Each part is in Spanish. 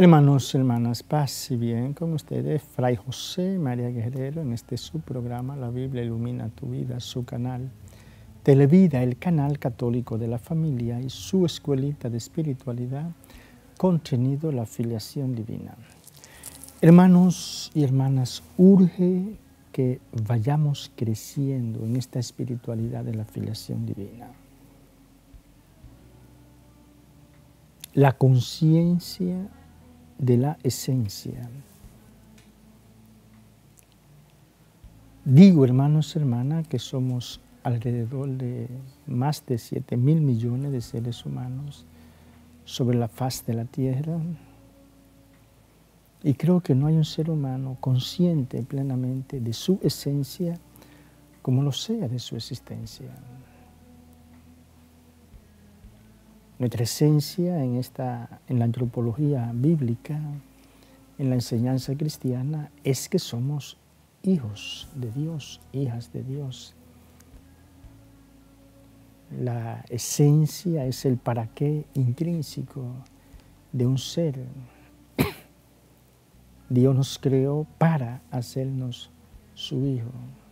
Hermanos, hermanas, paz y bien con ustedes, Fray José María Guerrero, en este su programa, La Biblia Ilumina Tu Vida, su canal Televida, el canal católico de la familia y su escuelita de espiritualidad, contenido la filiación divina. Hermanos y hermanas, urge que vayamos creciendo en esta espiritualidad de la filiación divina. La conciencia de la esencia. Digo, hermanos y hermanas, que somos alrededor de más de 7.000 millones de seres humanos sobre la faz de la tierra, y creo que no hay un ser humano consciente plenamente de su esencia como lo sea de su existencia. Nuestra esencia en la antropología bíblica, en la enseñanza cristiana, es que somos hijos de Dios, hijas de Dios. La esencia es el para qué intrínseco de un ser. Dios nos creó para hacernos su hijo.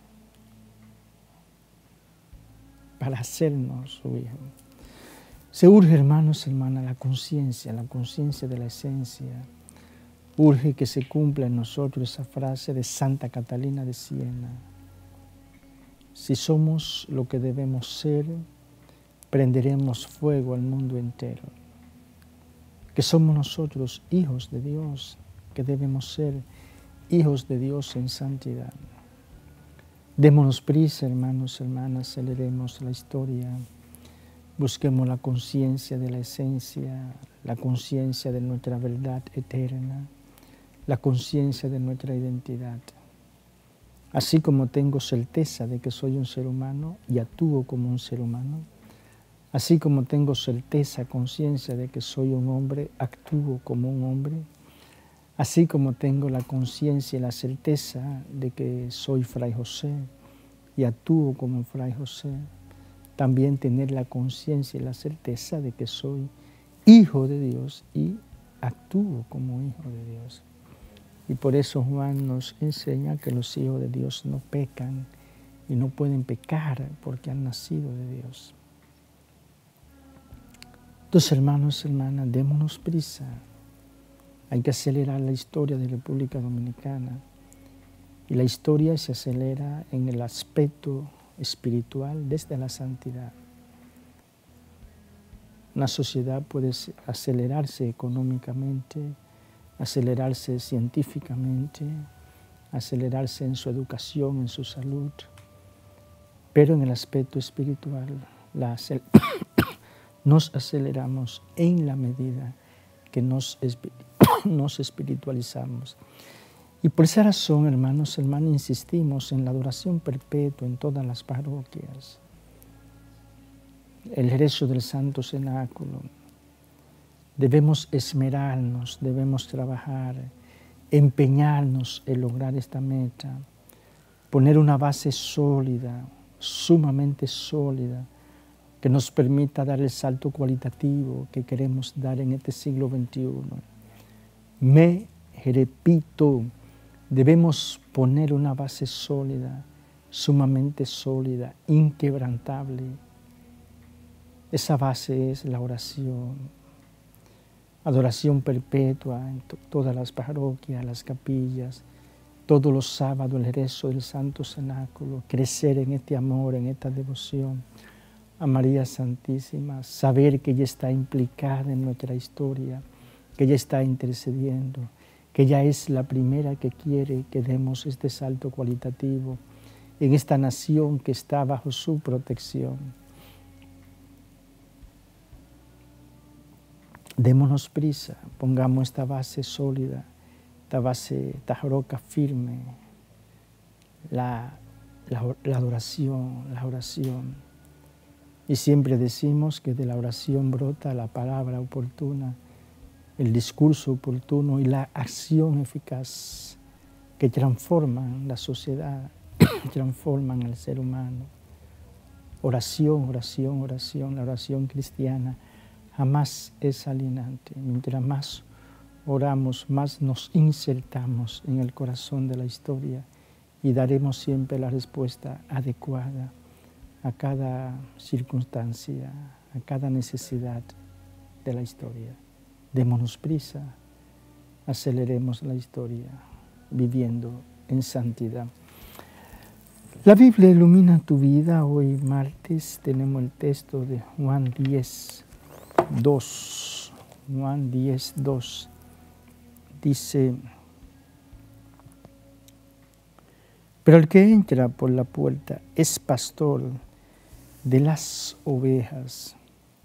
Para hacernos su hijo. Se urge, hermanos y hermanas, la conciencia de la esencia. Urge que se cumpla en nosotros esa frase de Santa Catalina de Siena. Si somos lo que debemos ser, prenderemos fuego al mundo entero. Que somos nosotros hijos de Dios, que debemos ser hijos de Dios en santidad. Démonos prisa, hermanos y hermanas, aceleremos la historia. Busquemos la conciencia de la esencia, la conciencia de nuestra verdad eterna, la conciencia de nuestra identidad. Así como tengo certeza de que soy un ser humano y actúo como un ser humano, así como tengo certeza, conciencia de que soy un hombre, actúo como un hombre, así como tengo la conciencia y la certeza de que soy Fray José y actúo como Fray José, también tener la conciencia y la certeza de que soy hijo de Dios y actúo como hijo de Dios. Y por eso Juan nos enseña que los hijos de Dios no pecan y no pueden pecar porque han nacido de Dios. Entonces, hermanos y hermanas, démonos prisa. Hay que acelerar la historia de República Dominicana. Y la historia se acelera en el aspecto espiritual desde la santidad. Una sociedad puede acelerarse económicamente, acelerarse científicamente, acelerarse en su educación, en su salud, pero en el aspecto espiritual nos aceleramos en la medida que nos espiritualizamos. Y por esa razón, hermanos, hermanas, insistimos en la adoración perpetua en todas las parroquias, el rezo del Santo Cenáculo. Debemos esmerarnos, debemos trabajar, empeñarnos en lograr esta meta, poner una base sólida, sumamente sólida, que nos permita dar el salto cualitativo que queremos dar en este siglo XXI. Me repito, debemos poner una base sólida, sumamente sólida, inquebrantable. Esa base es la oración. Adoración perpetua en todas las parroquias, las capillas, todos los sábados el rezo del Santo Cenáculo, crecer en este amor, en esta devoción a María Santísima, saber que ella está implicada en nuestra historia, que ella está intercediendo, que ella es la primera que quiere que demos este salto cualitativo en esta nación que está bajo su protección. Démonos prisa, pongamos esta base sólida, esta roca firme, la oración. Y siempre decimos que de la oración brota la palabra oportuna, el discurso oportuno y la acción eficaz que transforman la sociedad, transforman al ser humano. Oración, oración, oración, la oración cristiana jamás es alienante. Mientras más oramos, más nos insertamos en el corazón de la historia y daremos siempre la respuesta adecuada a cada circunstancia, a cada necesidad de la historia. Démonos prisa, aceleremos la historia, viviendo en santidad. La Biblia ilumina tu vida. Hoy martes tenemos el texto de Juan 10, 2. Juan 10, 2. Dice: pero el que entra por la puerta es pastor de las ovejas.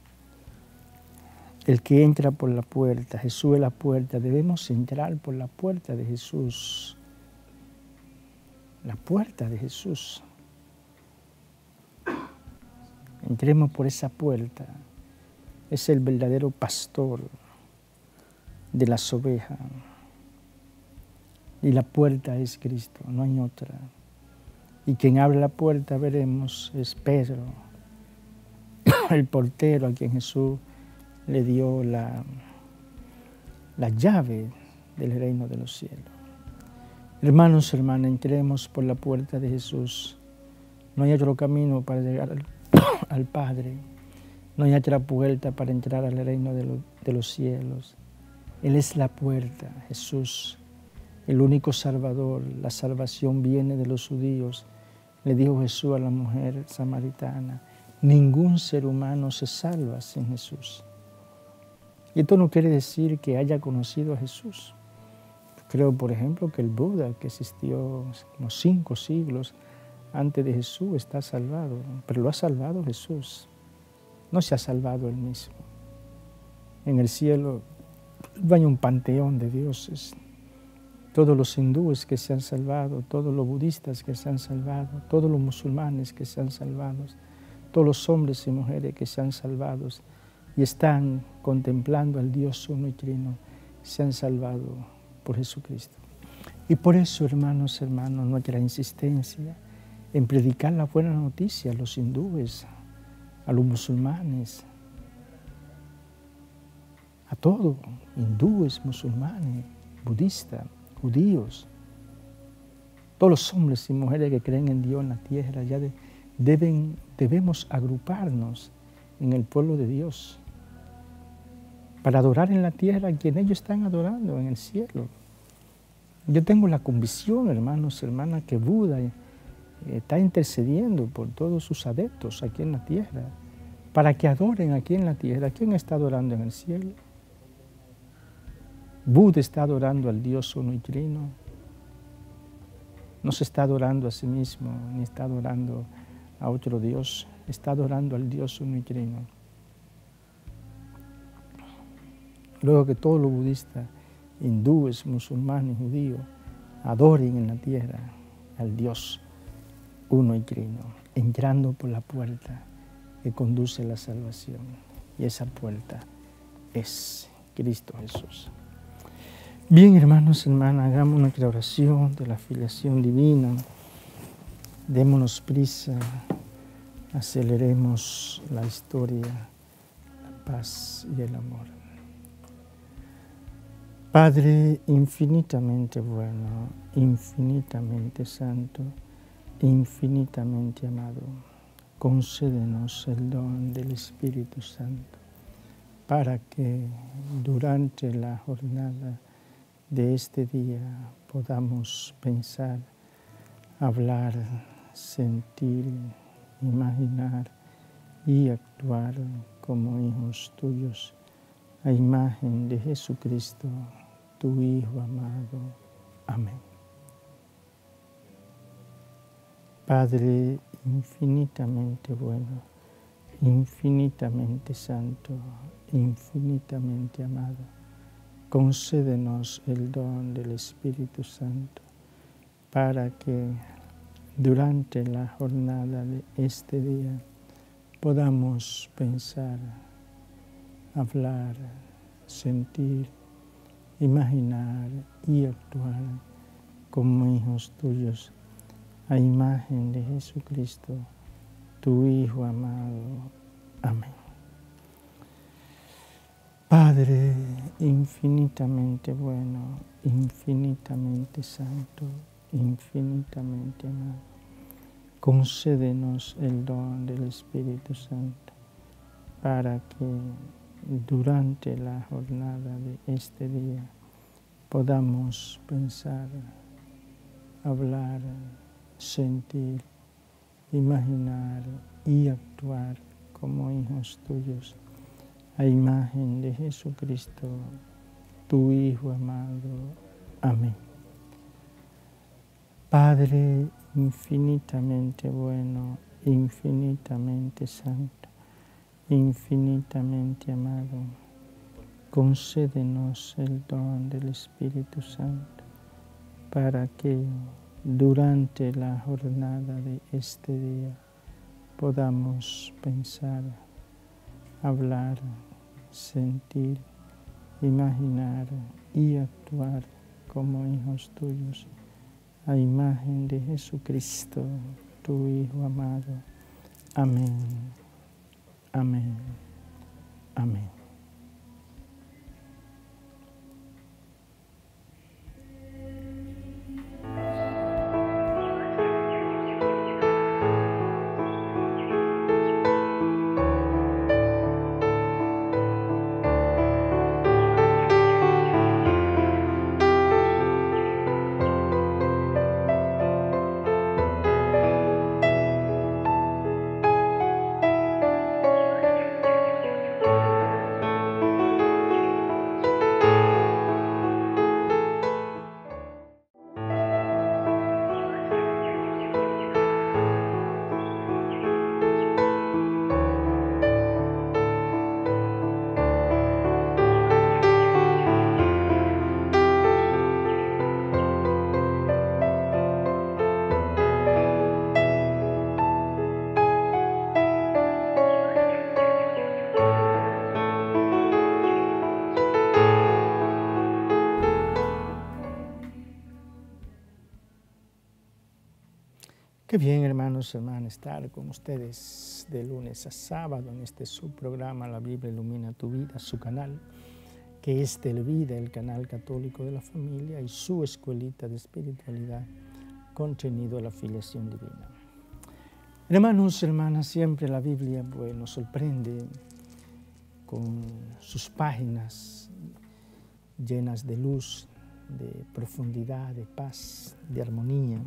El que entra por la puerta, Jesús es la puerta, debemos entrar por la puerta de Jesús. La puerta de Jesús. Entremos por esa puerta. Es el verdadero pastor de las ovejas. Y la puerta es Cristo, no hay otra. Y quien abre la puerta, veremos, es Pedro, el portero a quien Jesús le dio la llave del reino de los cielos. Hermanos, hermanas, entremos por la puerta de Jesús. No hay otro camino para llegar al Padre. No hay otra puerta para entrar al reino de los cielos. Él es la puerta, Jesús, el único Salvador. La salvación viene de los judíos. Le dijo Jesús a la mujer samaritana: ningún ser humano se salva sin Jesús. Y esto no quiere decir que haya conocido a Jesús. Creo, por ejemplo, que el Buda, que existió unos 5 siglos antes de Jesús, está salvado. Pero lo ha salvado Jesús. No se ha salvado él mismo. En el cielo hay un panteón de dioses. Todos los hindúes que se han salvado, todos los budistas que se han salvado, todos los musulmanes que se han salvado, todos los hombres y mujeres que se han salvado y están contemplando al Dios uno y trino, se han salvado por Jesucristo. Y por eso, hermanos, nuestra insistencia en predicar la buena noticia a los hindúes, a los musulmanes, a todos, hindúes, musulmanes, budistas, judíos, todos los hombres y mujeres que creen en Dios en la tierra, ya debemos agruparnos en el pueblo de Dios para adorar en la tierra a quien ellos están adorando en el cielo. Yo tengo la convicción, hermanos, hermanas, que Buda está intercediendo por todos sus adeptos aquí en la tierra, para que adoren aquí en la tierra. ¿Quién está adorando en el cielo? Buda está adorando al Dios uno y trino. No se está adorando a sí mismo, ni está adorando a otro Dios. Está adorando al Dios uno y trino. Luego que todos los budistas, hindúes, musulmanes, judíos, adoren en la tierra al Dios uno y trino, entrando por la puerta que conduce a la salvación. Y esa puerta es Cristo Jesús. Bien, hermanos, hermanas, hagamos nuestra oración de la filiación divina. Démonos prisa, aceleremos la historia, la paz y el amor. Padre infinitamente bueno, infinitamente santo, infinitamente amado, concédenos el don del Espíritu Santo para que durante la jornada de este día podamos pensar, hablar, sentir, imaginar y actuar como hijos tuyos a imagen de Jesucristo, tu Hijo amado. Amén. Padre infinitamente bueno, infinitamente santo, infinitamente amado, concédenos el don del Espíritu Santo para que durante la jornada de este día podamos pensar, hablar, sentir, imaginar y actuar como hijos tuyos a imagen de Jesucristo, tu Hijo amado. Amén. Padre infinitamente bueno, infinitamente santo, infinitamente amado, concédenos el don del Espíritu Santo para que durante la jornada de este día podamos pensar, hablar, sentir, imaginar y actuar como hijos tuyos, a imagen de Jesucristo, tu Hijo amado. Amén. Padre infinitamente bueno, infinitamente santo, infinitamente amado, concédenos el don del Espíritu Santo para que durante la jornada de este día podamos pensar, hablar, sentir, imaginar y actuar como hijos tuyos, a imagen de Jesucristo, tu Hijo amado. Amén. Amén. Amén. Qué bien, hermanos y hermanas, estar con ustedes de lunes a sábado en este subprograma La Biblia Ilumina Tu Vida, su canal, que es Televida, el canal católico de la familia, y su escuelita de espiritualidad, contenido de la filiación divina. Hermanos y hermanas, siempre la Biblia nos sorprende con sus páginas llenas de luz, de profundidad, de paz, de armonía.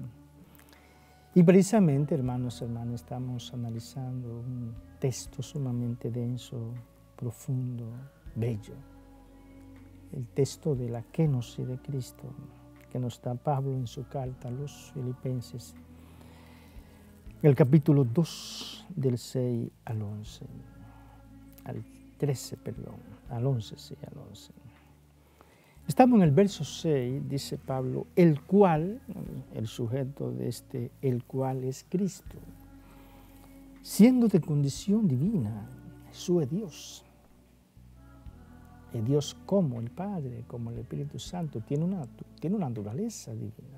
Y precisamente, hermanos y hermanas, estamos analizando un texto sumamente denso, profundo, bello. El texto de la kenosis de Cristo, que nos da Pablo en su carta a los Filipenses, el capítulo 2, del 6 al 11, al 13, perdón, al 11, sí, al 11. Estamos en el verso 6, dice Pablo, el cual, el sujeto de el cual es Cristo, siendo de condición divina, Jesús es Dios. Es Dios como el Padre, como el Espíritu Santo, tiene una naturaleza divina.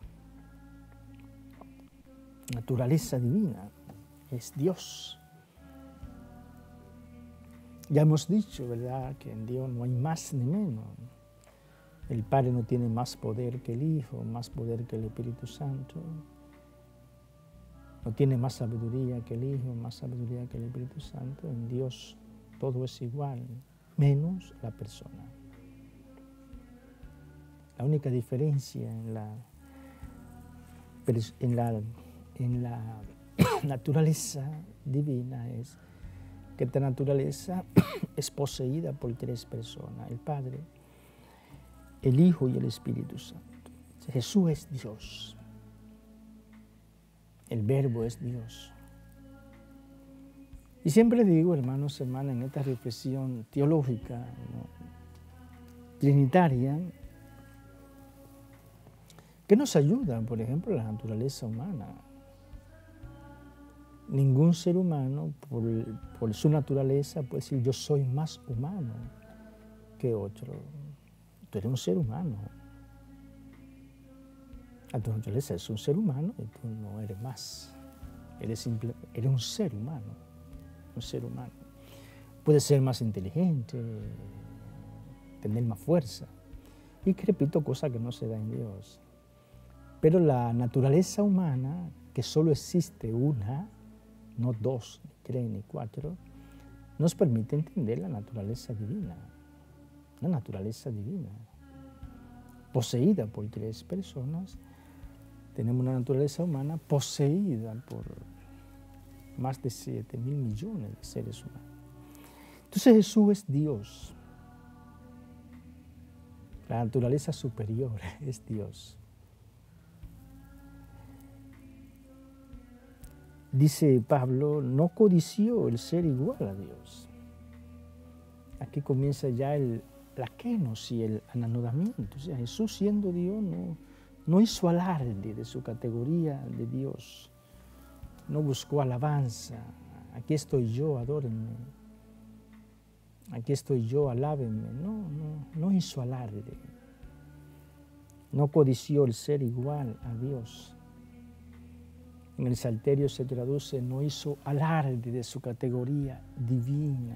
Naturaleza divina, es Dios. Ya hemos dicho, ¿verdad?, que en Dios no hay más ni menos. El Padre no tiene más poder que el Hijo, más poder que el Espíritu Santo. No tiene más sabiduría que el Hijo, más sabiduría que el Espíritu Santo. En Dios todo es igual, menos la persona. La única diferencia en la naturaleza divina es que esta naturaleza es poseída por tres personas, el Padre, el Hijo y el Espíritu Santo. Jesús es Dios. El Verbo es Dios. Y siempre digo, hermanos y hermanas, en esta reflexión teológica, trinitaria, que nos ayuda, por ejemplo, la naturaleza humana. Ningún ser humano, por su naturaleza, puede decir, yo soy más humano que otro. Tú eres un ser humano. A tu naturaleza es un ser humano y tú no eres más. Eres un ser humano. Un ser humano. Puedes ser más inteligente, tener más fuerza. Y que repito, cosa que no se da en Dios. Pero la naturaleza humana, que solo existe una, no dos, ni tres, ni cuatro, nos permite entender la naturaleza divina. La naturaleza divina. Poseída por tres personas, tenemos una naturaleza humana poseída por más de 7.000 millones de seres humanos. Entonces Jesús es Dios. La naturaleza superior es Dios. Dice Pablo, no codició el ser igual a Dios. Aquí comienza ya la kenos y el anonadamiento. O sea, Jesús siendo Dios no hizo alarde de su categoría de Dios. No buscó alabanza. Aquí estoy yo, adórenme. Aquí estoy yo, alábenme. No hizo alarde. No codició el ser igual a Dios. En el Salterio se traduce, no hizo alarde de su categoría divina.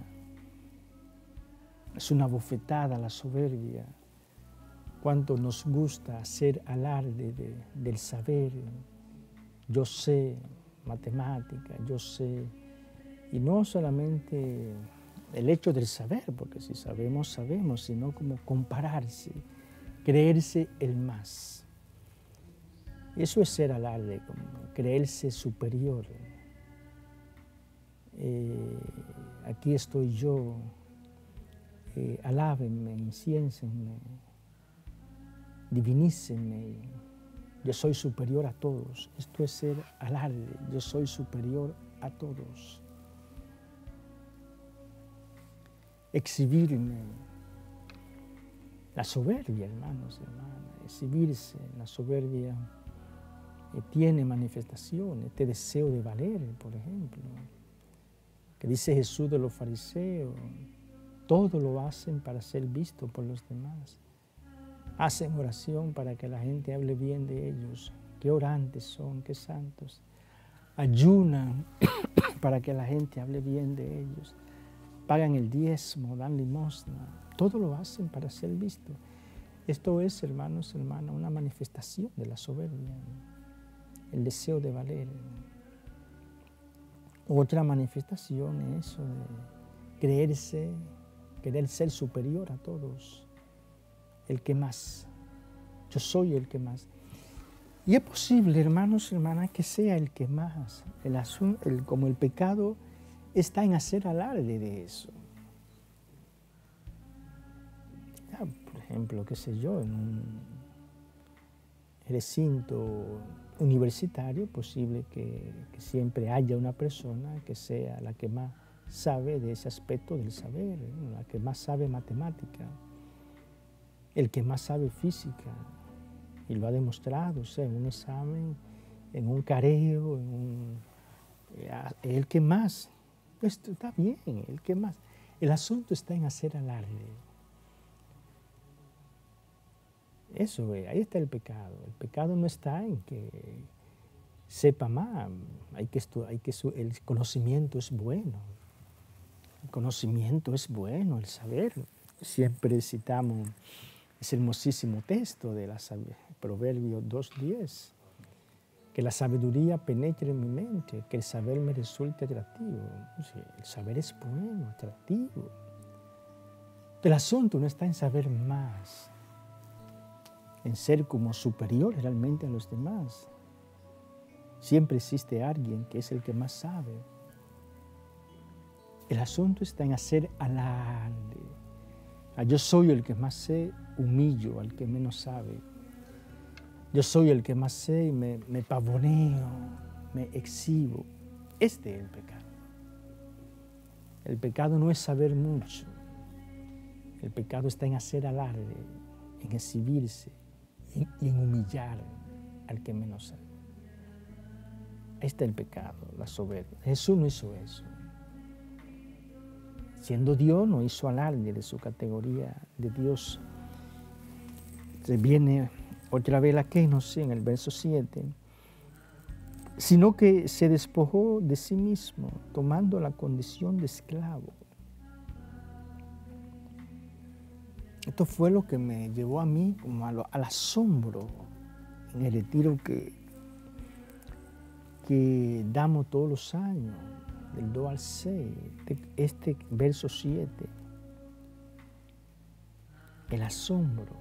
Es una bofetada a la soberbia. Cuánto nos gusta hacer alarde del saber. Yo sé matemática, yo sé. Y no solamente el hecho del saber, porque si sabemos, sabemos, sino como compararse, creerse el más. Eso es ser alarde, como creerse superior. Aquí estoy yo, alábenme, inciénsenme, divinícenme. Yo soy superior a todos. Esto es ser alarde. Yo soy superior a todos. Exhibirme. La soberbia, hermanos y hermanas. Exhibirse. La soberbia tiene manifestaciones. Este deseo de valer, por ejemplo. Que dice Jesús de los fariseos. Todo lo hacen para ser visto por los demás. Hacen oración para que la gente hable bien de ellos. Qué orantes son, qué santos. Ayunan para que la gente hable bien de ellos. Pagan el diezmo, dan limosna. Todo lo hacen para ser visto. Esto es, hermanos, hermanas, una manifestación de la soberbia. El deseo de valer. Otra manifestación es eso de querer ser superior a todos. El que más. Yo soy el que más. Y es posible, hermanos y hermanas, que sea el que más. Como el pecado está en hacer alarde de eso. Ya, por ejemplo, qué sé yo, en un recinto universitario, posible que siempre haya una persona que sea la que más sabe de ese aspecto del saber, la que más sabe matemática, el que más sabe física, y lo ha demostrado, o sea, en un examen, en un careo, el que más. Esto está bien, el que más. El asunto está en hacer alarde. Eso, ahí está el pecado. El pecado no está en que sepa más. El conocimiento es bueno. El conocimiento es bueno, el saber. Siempre citamos ese hermosísimo texto de Proverbios 2:10. Que la sabiduría penetre en mi mente, que el saber me resulte atractivo. O sea, el saber es bueno, atractivo. El asunto no está en saber más, en ser como superior realmente a los demás. Siempre existe alguien que es el que más sabe. El asunto está en hacer alarde. Yo soy el que más sé, humillo al que menos sabe. Yo soy el que más sé y me pavoneo, me exhibo. Este es el pecado. El pecado no es saber mucho. El pecado está en hacer alarde, en exhibirse y en humillar al que menos sabe. Este es el pecado, la soberbia. Jesús no hizo eso. Siendo Dios, no hizo alarde de su categoría de Dios. Se viene otra vez la kenos en el verso 7, sino que se despojó de sí mismo, tomando la condición de esclavo. Esto fue lo que me llevó a mí como al asombro en el retiro que damos todos los años, del 2 al 6, este verso 7. El asombro,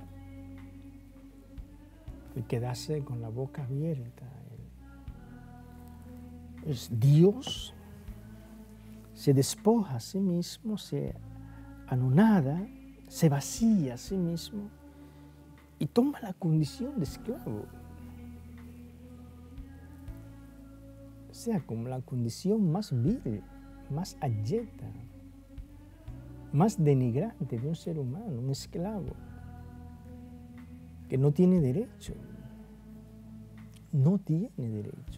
el quedarse con la boca abierta. Es Dios se despoja a sí mismo, se anonada, se vacía a sí mismo y toma la condición de esclavo. O sea, como la condición más vil, más abyecta, más denigrante de un ser humano, un esclavo, que no tiene derecho. No tiene derecho.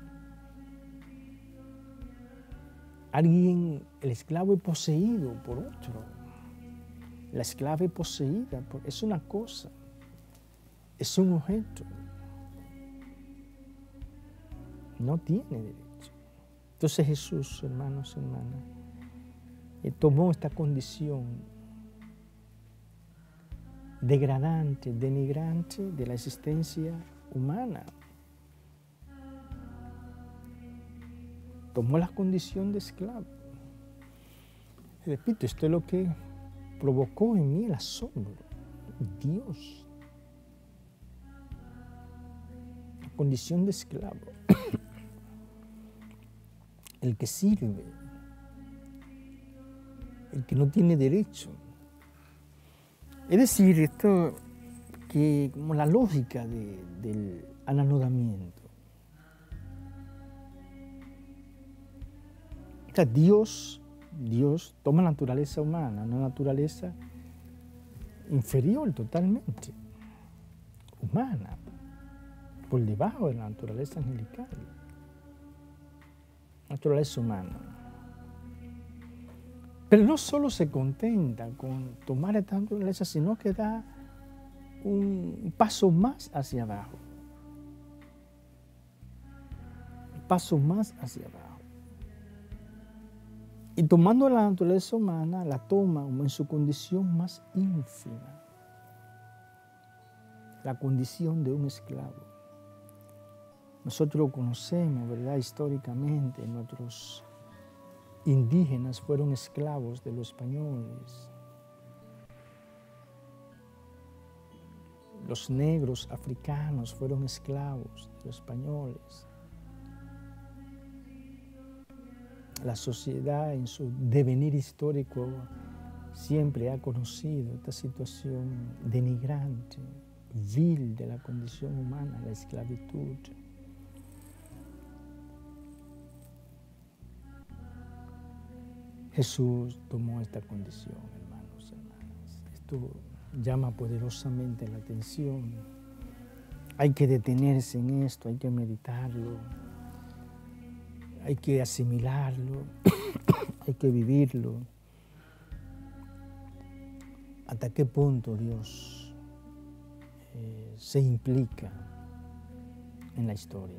El esclavo es poseído por otro. La esclava es poseída es una cosa, es un objeto. No tiene derecho. Entonces Jesús, hermanos y hermanas, tomó esta condición degradante, denigrante de la existencia humana. Tomó la condición de esclavo. Y repito, esto es lo que provocó en mí el asombro. Dios. La condición de esclavo. El que sirve. El que no tiene derecho. Es decir, esto que como la lógica del anonadamiento. O sea, Dios toma la naturaleza humana, una naturaleza inferior totalmente, humana, por debajo de la naturaleza angelical, naturaleza humana. Pero no solo se contenta con tomar esta naturaleza, sino que da un paso más hacia abajo. Un paso más hacia abajo. Y tomando la naturaleza humana, la toma en su condición más ínfima, la condición de un esclavo. Nosotros lo conocemos, ¿verdad? Históricamente, nuestros indígenas fueron esclavos de los españoles. Los negros africanos fueron esclavos de los españoles. La sociedad en su devenir histórico siempre ha conocido esta situación denigrante, vil de la condición humana, la esclavitud. Jesús tomó esta condición, hermanos y hermanas. Esto llama poderosamente la atención. Hay que detenerse en esto, hay que meditarlo. Hay que asimilarlo, hay que vivirlo. ¿Hasta qué punto Dios se implica en la historia?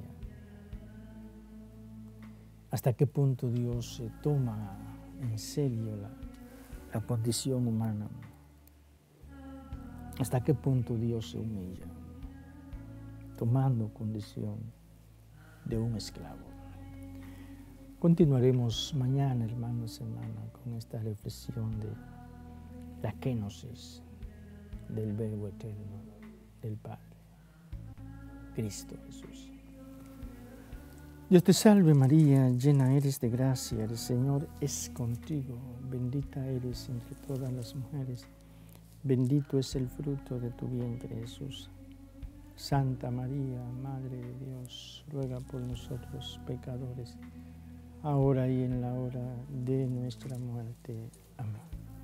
¿Hasta qué punto Dios toma en serio la condición humana? ¿Hasta qué punto Dios se humilla, tomando condición de un esclavo? Continuaremos mañana, hermanos y hermanas, con esta reflexión de la kénosis del Verbo eterno del Padre, Cristo Jesús. Dios te salve María, llena eres de gracia, el Señor es contigo, bendita eres entre todas las mujeres, bendito es el fruto de tu vientre Jesús. Santa María, Madre de Dios, ruega por nosotros pecadores, ahora y en la hora de nuestra muerte. Amén.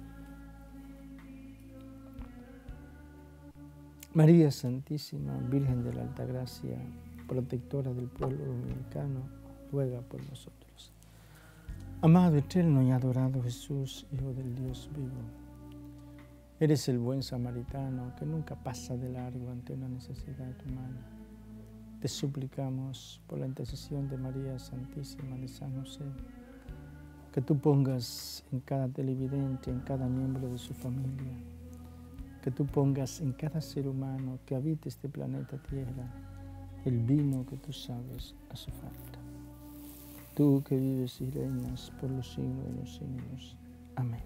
María Santísima, Virgen de la Altagracia, protectora del pueblo dominicano, ruega por nosotros. Amado, eterno y adorado Jesús, Hijo del Dios vivo, eres el buen samaritano que nunca pasa de largo ante una necesidad humana. Te suplicamos por la intercesión de María Santísima de San José, que tú pongas en cada televidente, en cada miembro de su familia, que tú pongas en cada ser humano que habite este planeta Tierra el vino que tú sabes hace falta. Tú que vives y reinas por los siglos de los siglos. Amén.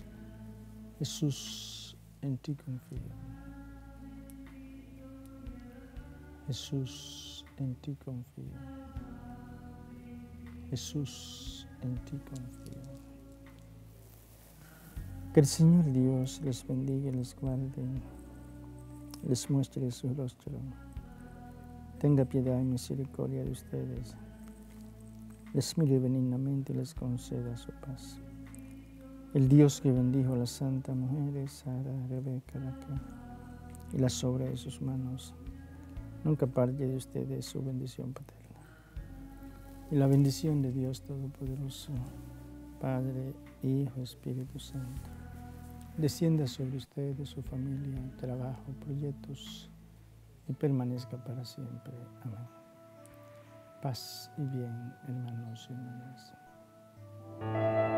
Jesús, en ti confío. Jesús, en ti confío. Jesús, en ti confío. Que el Señor Dios les bendiga y les guarde, les muestre su rostro, tenga piedad y misericordia de ustedes, les mire benignamente y les conceda su paz. El Dios que bendijo a las santas mujeres, Sara, Rebeca, Raquel, y las obras de sus manos, nunca aparte de ustedes su bendición paterna. Y la bendición de Dios Todopoderoso, Padre, Hijo, Espíritu Santo, descienda sobre ustedes, su familia, trabajo, proyectos, y permanezca para siempre. Amén. Paz y bien, hermanos y hermanas.